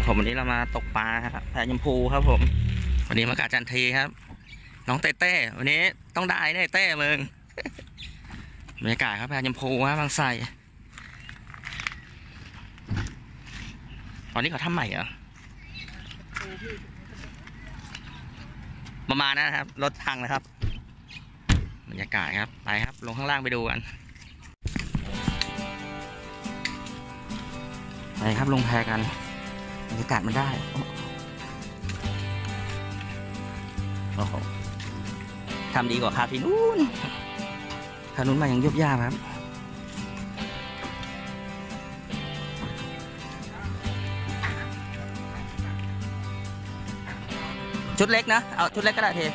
ผมวันนี้เรามาตกปลาครับแพชมพูครับผมวันนี้มากาจันทีครับน้องเต้เต้วันนี้ต้องได้แน่เต้มึงบรรยากาศครับแพชมพูครับบางไทรตอนนี้เขาทำใหม่เหรอประมาณนั้นนะครับรถพังนะครับบรรยากาศครับไปครับลงข้างล่างไปดูกันไปครับลงแพกันบรรยากาศมันได้โอ้โหทำดีกว่าคาที่นู้นมายังยุบยากครับชุดเล็กนะเอาชุดเล็กก็ได้เท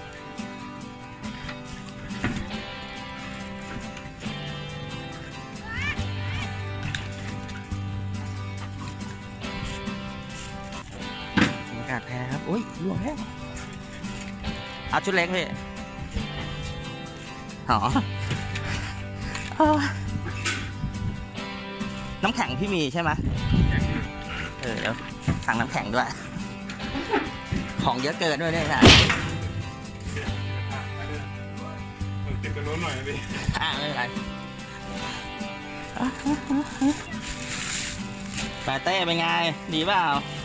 บรรยากาศแพครับอุ้ยล่วงแล้วเอาชุดเล็กพี่หรอน้ำแข็งพี่มีใช่ไหมเดี๋ยวสั่งน้ำแข็งด้วยของเยอะเกินด้วยเนี่ยนะเก็บกระโดดหน่อยพี่ไม่เป็นไรปาเต้เป็นไงดีเปล่า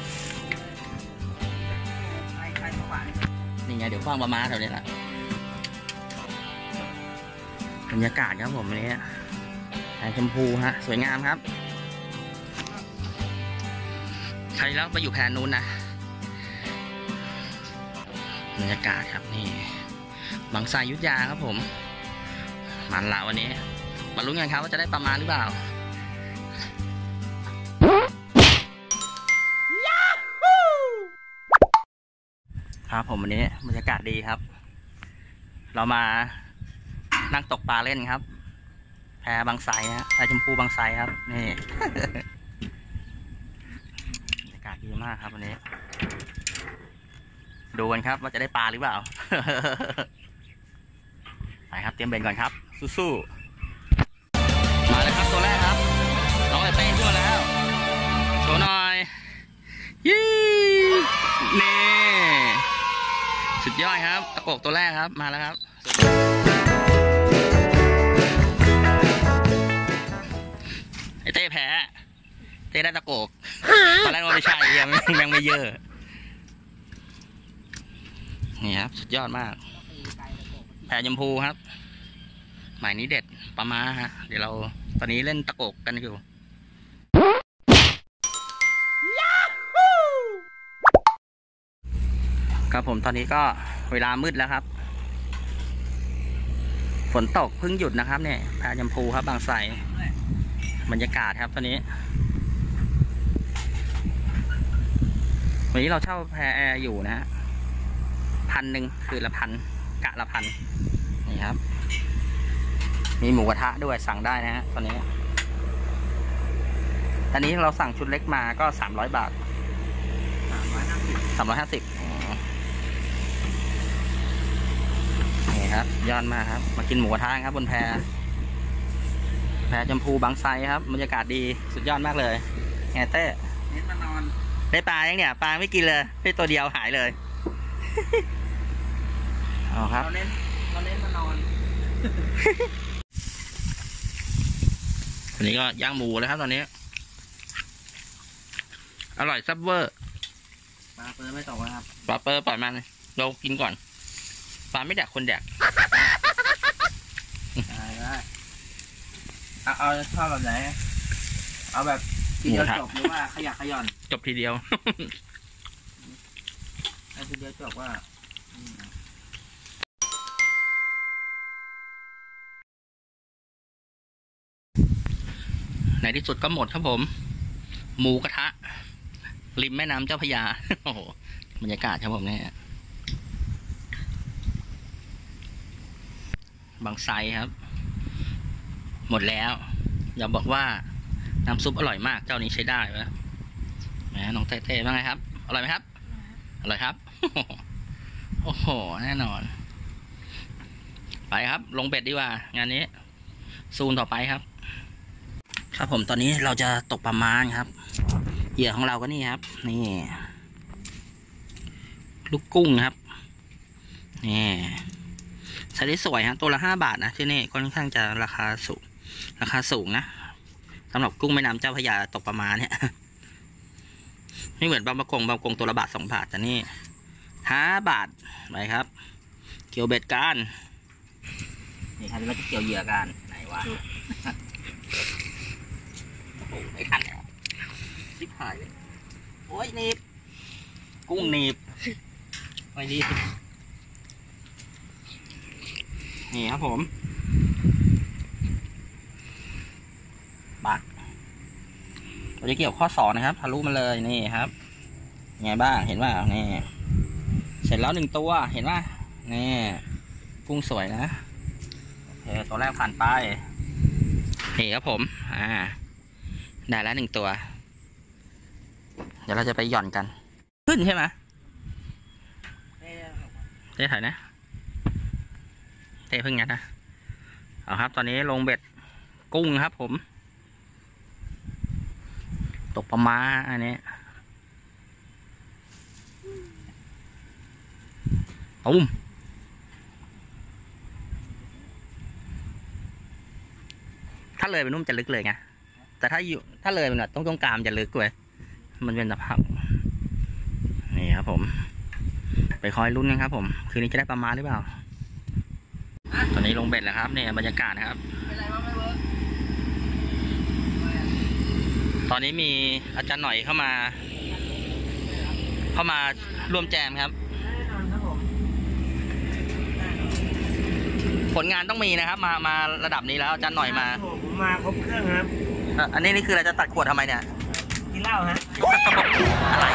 นี่ไงเดี๋ยวฟังประมาณแถวนี้แหละบรรยากาศครับผมวันนี้แสงชมพูฮะสวยงามครับใครแล้วมาอยู่แพนนู้นนะบรรยากาศครับนี่บางไทรยุทธยาครับผมมันละวันนี้มาลุ้นกันครับว่าจะได้ประมาณหรือเปล่าครับผมวันนี้บรรยากาศดีครับเรามานั่งตกปลาเล่นครับแพบางไทรนะแพชมพูบางไทรครับนี่บรรยากาศดีมากครับวันนี้ดูกันครับว่าจะได้ปลาหรือเปล่าไปครับเตรียมเบ็ดก่อนครับสู้ๆมาเลยครับตัวแรกครับน้องเต้ขึ้นมาแล้วโชว์หน่อยยี่นี่สุดยอดครับตะโกกตัวแรกครับมาแล้วครับไอเต้แพ้เต้ได้ตะโกกตอนแรกว่าไม่ใช่ยังไม่เยอะนี่ครับสุดยอดมากแพชมพูครับหมายนี้เด็ดปลาม้าฮะเดี๋ยวเราตอนนี้เล่นตะโกกกันอยู่ครับผมตอนนี้ก็เวลามืดแล้วครับฝนตกเพิ่งหยุดนะครับเนี่ยแพชมพูครับบางไทรบรรยากาศครับตอนนี้วันนี้เราเช่าแพแอร์อยู่นะฮะ1,000คือละ1,000กะละ1,000นี่ครับมีหมูกระทะด้วยสั่งได้นะฮะตอนนี้เราสั่งชุดเล็กมาก็300 บาท350นี่ครับยอดมากครับมากินหมูกระทะครับบนแพชมพูบางไทรครับบรรยากาศดีสุดยอดมากเลยไงเต้เน้นมานอนได้ปลายังเนี่ยปลาไม่กินเลยได้ตัวเดียวหายเลยเอาครับเราเน้นมานอนวันนี้ก็ย่างหมูแล้วครับตอนนี้อร่อยซับเวอร์ปลาเปอร์ไม่ตกนะครับปลาเปอร์ปล่อยมันเรากินก่อนปลาไม่แดกคนแดกได้เอาชอบแบบไหนเอาแบบทีเดียวจบหรือว่าขยักขย่อนจบทีเดียวทีเดียวจบว่าในที่สุดก็หมดครับผมหมูกระทะริมแม่น้ำเจ้าพระยาโอ้โหบรรยากาศครับผมเนี่ยบางไทรครับหมดแล้วอย่าบอกว่าน้ำซุปอร่อยมากเจ้านี้ใช้ได้ไหมน้องเต้ๆว่าไงครับอร่อยไหมครับอร่อยครับโอ้โหแน่นอนไปครับลงเบ็ดดีกว่างานนี้ซูนต่อไปครับครับผมตอนนี้เราจะตกปลาม้าครับเหยื่อของเราก็นี่ครับนี่ลูกกุ้งครับนี่ใช้ได้สวยฮะตัวละ5 บาทนะที่นี่ค่อนข้างจะราคาสูงนะสำหรับกุ้งแม่น้ำเจ้าพระยาตกประมาณเนี่ยไม่เหมือนบางประกงตัวละบาท2 บาทแต่นี่5 บาทไปครับเกี่ยวเบ็ดกันนี่ครับเราจะเกี่ยวเหยื่อกันไหนวะโอ้โหไม่ทันแล้วชิบหายเลยโอ้ยหนีบกุ้งหนีบไปดีนี่ครับผมบักเราจะเกี่ยวข้อศอกนะครับทะลุมาเลยนี่ครับไงบ้างเห็นว่านี่เสร็จแล้ว1 ตัวเห็นว่านี่กุ้งสวยนะโอเคตัวแรกผ่านไปนี่ครับผมได้แล้ว1 ตัว เดี๋ยวเราจะไปหย่อนกันขึ้นใช่ไหมเต้ถ่ายนะเต้เพิ่งงัดนะเอาครับตอนนี้ลงเบ็ดกุ้งครับผมตกปลาม้าอันนี้ตุ้มถ้าเลยไปนุ่มจะลึกเลยไงแต่ถ้าเลยมันต้องกลางจะลึกเว้ยมันเป็นตะพักนี่ครับผมไปคอยลุ้นกันครับผมคืนนี้จะได้ปลาม้าหรือเปล่าตอนนี้ลงเบ็ดแล้วครับเนี่ยบรรยากาศนะครับตอนนี้มีอาจารย์หน่อยเข้ามาร่วมแจมครับผลงานต้องมีนะครับมาระดับนี้แล้วอาจารย์หน่อยมาครบเครื่องครับอันนี้คือเราจะตัดขวดทำไมเนี่ยกินเหล้าฮะอะไร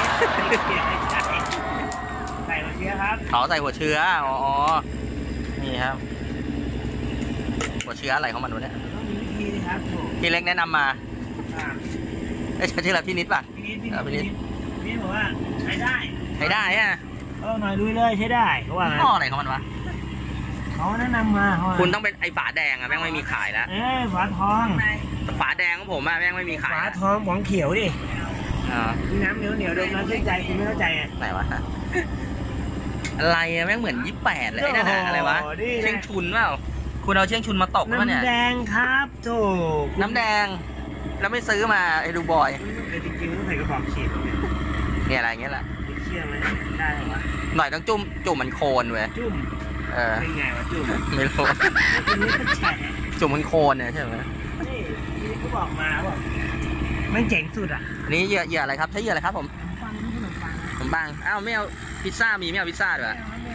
ใส่หัวเชื้อครับใส่หัวเชื้ออ๋อนี่ครับหัวเชื้ออะไรของมันวะเนี่ยพี่เล็กแนะนำมาชื่ออะไรพี่นิดป่ะพี่นิดบอกว่าใช้ได้ฮะหน่อยลุยเลยใช้ได้เขาว่าพ่ออะไรของมันวะเขาแนะนำมาคุณต้องเป็นไอ้ฝาแดงอะแม่งไม่มีขายแล้วฝาทองฝาแดงของผมอะแม่งไม่มีขายฝาทองของเขียวดิน้ำเหนียวดมน้ำชื่นใจคุณไม่เข้าใจไงไหนวะอะไรอะแม่งเหมือน28เลยไอ้นั่นอะไรวะเชียงชุนเปล่าคุณเอาเชียงชุนมาตกมั้ยเนี่ยน้ำแดงครับโถน้ำแดงแล้วไม่ซื้อมาไอ้ดูบอยจริงๆต้องใส่กระบอกฉีดเนี่ยอะไรเงี้ยแหละเชี่ยไหมได้หรอหน่อยต้องจุ่มมันโคนเว้ยจุ่มเป็นไงวะจุ่มไม่รู้จุ่มมันโคนเนี่ยใช่ไหมนี่เขาบอกมาว่ามันเจ๋งสุดอ่ะนี่เหยื่ออะไรครับใช้เหยื่ออะไรครับผมขนมปังอ้าวไม่เอาพิซซ่ามีไม่เอาพิซซ่าด้วย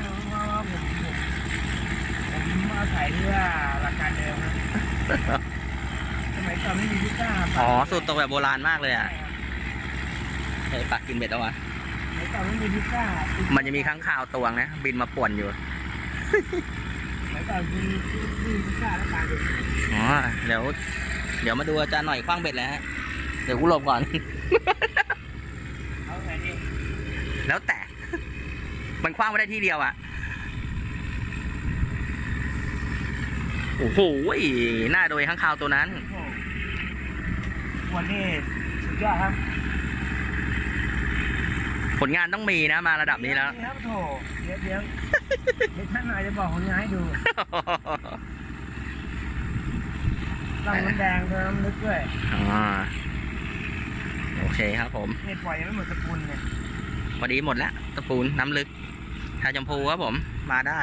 ผมเอาใส่ที่ว่าหลักการเดิมครับสมัยก่อนไม่มีพิซซ่าสูตรตกแบบโบราณมากเลยอ่ะเฮ้ยปักกินเบ็ดแล้ววะสมัยก่อนไม่มีพิซซ่ามันจะมีข้างข่าวตวงนะบินมาป่วนอยู่สมัยก่อนมีพิซซ่าแล้วปลาดุกเดี๋ยวมาดูอาจารย์หน่อยคว้างเบ็ดแล้วฮะเดี๋ยวกูหลบก่อนเอาไงดิแล้วแต่มันคว้างไม่ได้ที่เดียวอ่ะโอ้โหหน้าโดยข้างข่าวตัวนั้นวันนี้สุดยอดครับผลงานต้องมีนะมาระดับนี้แล้วครับโถเดี๋ยวท่านหน่อยจะบอกผลงานให้ดูลำน้ำแดงน้ำลึกด้วยโอเคครับผมเนี่ยปล่อยยังไม่หมดตะปูนเนี่ยพอดีหมดแล้วตะปูนน้ำลึกชาจมพูครับผมมาได้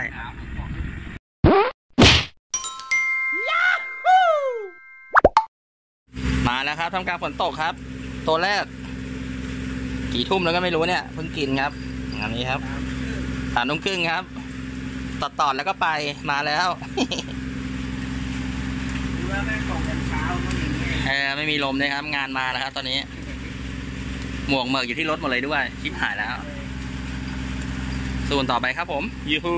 มาแล้วครับทำการฝนตกครับตัวแรกกี่ทุ่มแล้วก็ไม่รู้เนี่ยเพิ่งกินครับอันนี้ครับ3 ทุ่มครึ่งครับตอดแล้วก็ไปมาแล้วดูว่าแม่ตกกันเช้าต้องอย่างนี้ไม่มีลมเลยครับงานมาแล้วครับตอนนี้หมวกเหมือกอยู่ที่รถหมดเลยด้วยชิบหายแล้วส่วนต่อไปครับผมยูฮู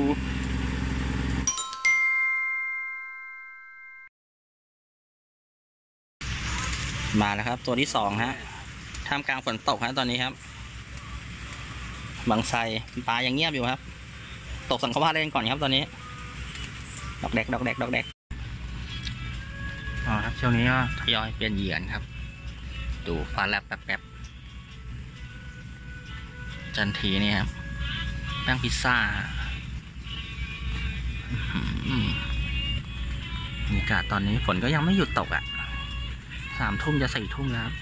มาแล้วครับตัวที่2ฮะท่ามกลางฝนตกฮะตอนนี้ครับบางไทรปลายังเงียบอยู่ครับตกสังขวาเล่นก่อนครับตอนนี้ดอกแดกครับช่วงนี้ก็ทยอยเปลี่ยนเหยื่อครับดูฟ้าแลบแป๊บจันทีนี่ครับแป้งพิซซ่าบรรยากาศตอนนี้ฝนก็ยังไม่หยุดตกอ่ะ3 ทุ่มจะ4 ทุ่มแล้ว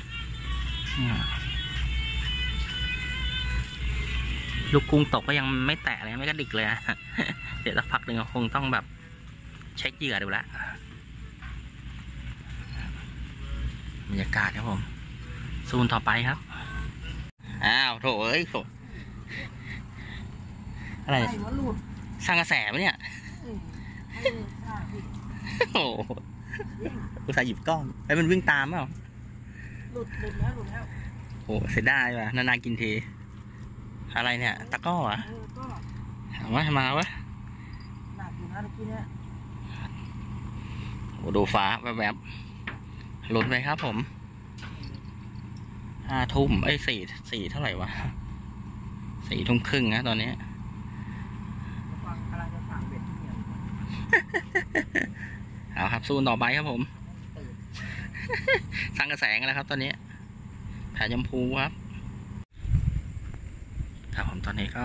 ลูกกุ้งตกก็ยังไม่แตะเลยไม่กระดิกเลยเดี๋ยวสักพักหนึ่งคงต้องแบบเช็คเหยื่อดูละบรรยากาศครับผมซูนต่อไปครับอ้าวโถเอ้ยอะไรสร้างกระแสไหมเนี่ยโอ้โหอุตส่าห์หยิบกล้องไอ้มันวิ่งตามเปล่าหลุดแล้วโอ้เสียดายว่ะนานๆกินทีอะไรเนี่ยตะก้ออ่ะถามว่าทำไมวะหนักอยู่นะเมื่อกี้เนี่ยโอ้ดูฟ้าแบบหลุดไปครับผม5 ทุ่ม4 เท่าไหร่วะ4 ทุ่มครึ่งนะตอนนี้เอาครับสู้ต่อไปครับผมสร้างกระแสกันแล้วครับตอนนี้แผลชมพูครับผมตอนนี้ก็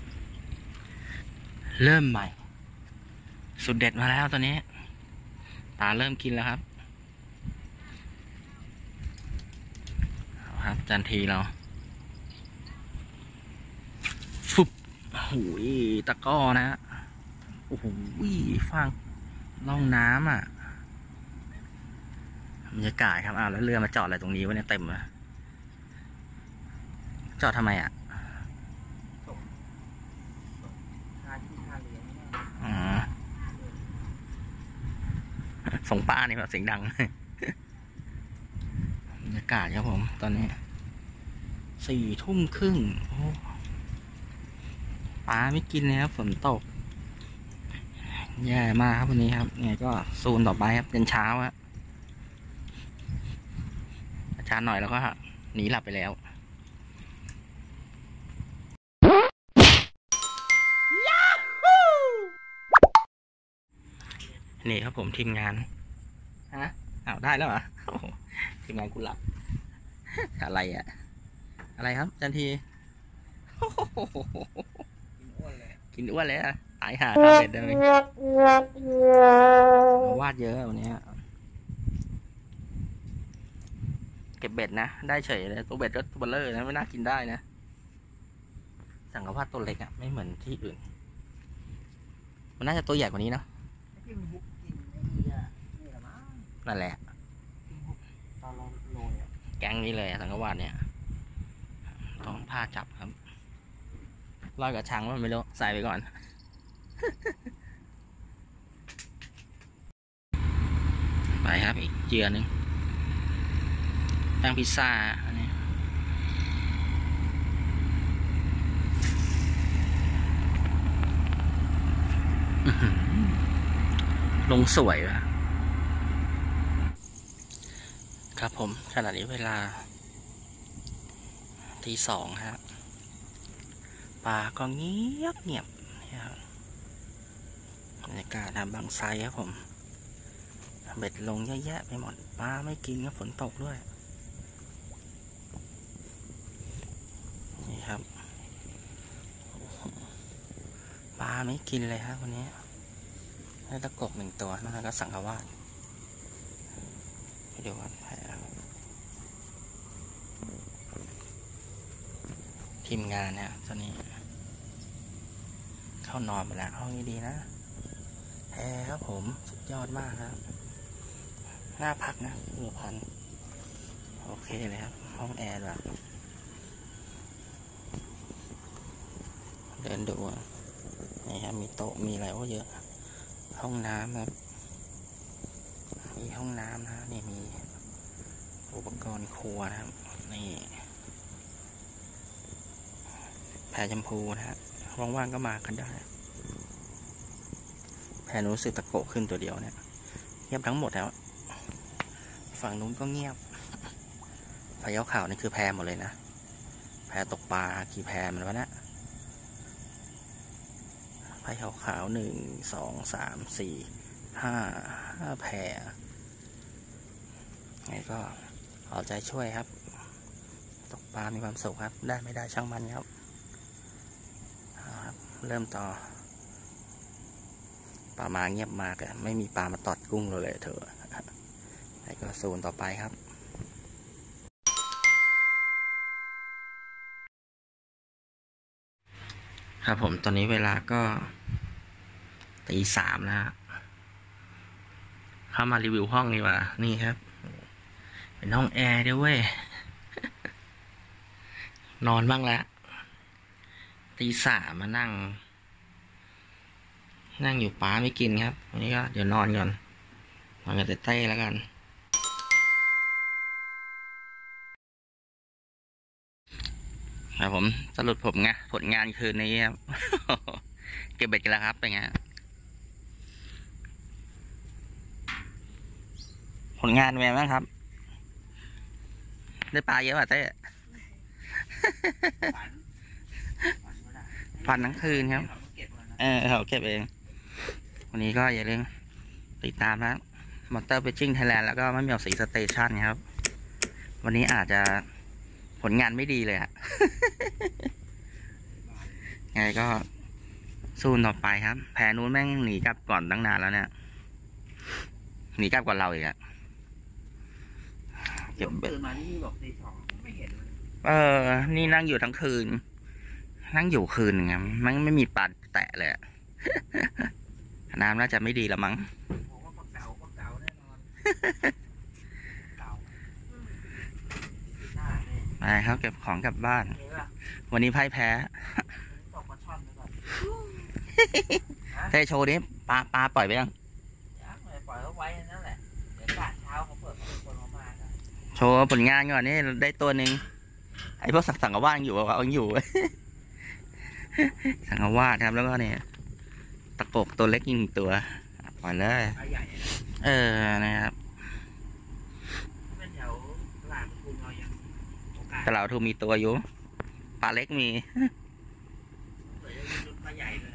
เริ่มใหม่สุดเด็ดมาแล้วตอนนี้ปลาเริ่มกินแล้วครับครับจันทีเราฟุบหูยตะก้อนะโอ้โหฟังล่องน้ำอ่ะบรรยากาศครับแล้วเรือมาจอดอะไรตรงนี้วะเนี่ยเต็มเลยจอดทำไมอ่ะส่งป้านี่แบบเสียงดังบรรยากาศครับผมตอนนี้4 ทุ่มครึ่งปลาไม่กินเลยครับฝนตกแย่มากครับวันนี้ครับไงก็ซูนต่อไปครับจนเช้าฮะอาจารย์หน่อยแล้วก็หนีหลับไปแล้วนี่ครับผมทีมงานได้แล้วเหรอทีมงานกูหลับอะไรอ่ะอะไรครับจันทีกินอ้วนเลยอ่ะตายห่าข้าวเบ็ดเลยวาดเยอะวันนี้เก็บเบ็ดนะได้เฉยเลยตัวเบ็ดก็ตัวเบลเลอร์นะไม่น่ากินได้นะสั่งกับว่าตัวเล็กอ่ะไม่เหมือนที่อื่นมันน่าจะตัวใหญ่กว่านี้เนาะนั่นแหละแกงนี้เลยสังกวาดเนี่ยต้องผ้าจับครับลอยกับช้างว่าไม่รู้ใส่ไปก่อนไปครับอีกเจือนึงแป้งพิซซ่าอันนี้ลงสวยว่ะครับผมขณะนี้เวลาตี 2ครับปลาก็เงียบนะครับบรรยากาศบางไซครับผมเบ็ดลงเยอะแยะไปหมดปลาไม่กินครับฝนตกด้วยนี่ครับปลาไม่กินเลยครับวันนี้ได้ตะกบ1 ตัวแล้วก็สังขวาสไปดูกันทีมงานเนี่ยตอนนี้เข้านอนไปแล้วห้องนี้ดีนะแอร์ครับผมสุดยอดมากครับน่าพักนะ1,000โอเคเลยครับห้องแอร์แบบเดินดูนี่ครับมีโต๊ะมีอะไรเยอะห้องน้ำครับมีห้องน้ำนะนี่มีอุปกรณ์ครัวนะครับนี่แพรชมพูนะฮะว่างๆก็มากันได้แพรนู้นสึกตะโกขึ้นตัวเดียวเนี่ยเงียบทั้งหมดแล้วฝั่งนู้นก็เงียบพายขาวนี่คือแพรหมดเลยนะแพรตกปลากี่แพรมันวะเนี่ยพายขาว1 2 3 4 5 แพรไงก็เอาใจช่วยครับตกปลามีความสุขครับได้ไม่ได้ช่างมันครับเริ่มต่อปลามาเงียบมากอะไม่มีปลามาตอดกุ้งเลยเถอะไอ้ก็โซนต่อไปครับ ครับผมตอนนี้เวลาก็ตี 3แล้วเข้ามารีวิวห้องนี่ว่านี่ครับเป็นห้องแอร์ด้วยเว้ย นอนบ้างแล้วตี 3มานั่งอยู่ป้าไม่กินครับวันนี้ก็เดี๋ยวนอนก่อนนอนกับเต้แล้วกันครับผมสรุปผมไงผลงานคืนนี้ครับ เก็บเบ็ดกันแล้วครับเป็นไงผลงานเป็นไงบ้างครับได้ปลาเยอะป่ะเต้ ฟันทั้งคืนครับเขาเก็บเองวันนี้ก็อย่าลืมติดตามนะมอเตอร์เฟชชิ่งไทยแลนด์แล้วก็ไม่มีออกสีสเตชันครับวันนี้อาจจะผลงานไม่ดีเลยอะ ไงก็สู้ต่อไปครับแพนู้นแม่งหนีกลับก่อนตั้งนานแล้วเนี่ยหนีกลับก่อนเราอีกอะเก็บเบ็ดตื่นมานี่บอกตี 2ไม่เห็นเลยนี่นั่งอยู่ทั้งคืนนั่งอยู่คืนไงมันไม่มีปลาแตะเลย น้ำน่าจะไม่ดีละมั้งผมว่าปลาเก๋าแน่นอนเก๋าหน้าเนี่ยไปครับเก็บของกลับบ้านเห็นป่ะวันนี้พ่ายแพ้ตกปลาช่อนไปก่อนเต้โชว์นี้ปลาปล่อยไปยังยักษ์เลยปล่อยเขาไว้นั่นแหละเดี๋ยวกะเช้าเขาเปิดเขาเป็นคนเขามากันโชว์ผลงานก่อนนี่ได้ตัวหนึ่งไอ้พวกสังกะวาดอยู่เอาอยู่ สังกะวาดครับแล้วก็เนี่ยตะกกตัวเล็กยิงตัวปล่อยเลยปลาใหญ่นะนะครับเป็นแถวตลาดปทุมเรายังโอกาสแต่เราทูมีตัวอยู่ปลาเล็กมีเปิดจะมีรุ่นปลาใหญ่เลยอะ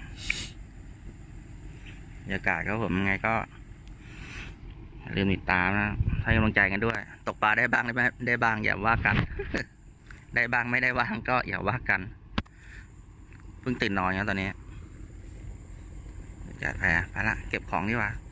บรรยากาศครับผมยังไงก็อย่าลืมติดตามนะให้กำลังใจกันด้วย ตกปลาได้บ้างได้บ้างอย่าว่ากัน ได้บ้างไม่ได้บ้างก็อย่าว่ากันเพิ่งตื่นนอนครับตอนนี้จัดแผลไปละเก็บของดีกว่า